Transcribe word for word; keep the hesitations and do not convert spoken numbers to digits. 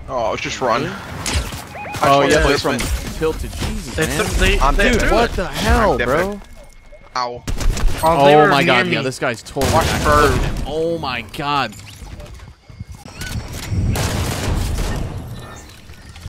Oh, just run. Oh yeah, they're placement. from tilted. Jesus, They, man. they, I'm they Dude, different. what the hell, I'm different. bro? Ow. Oh, they Oh were my near god, me. yeah, this guy's totally Watch back bird. up him. Oh my god.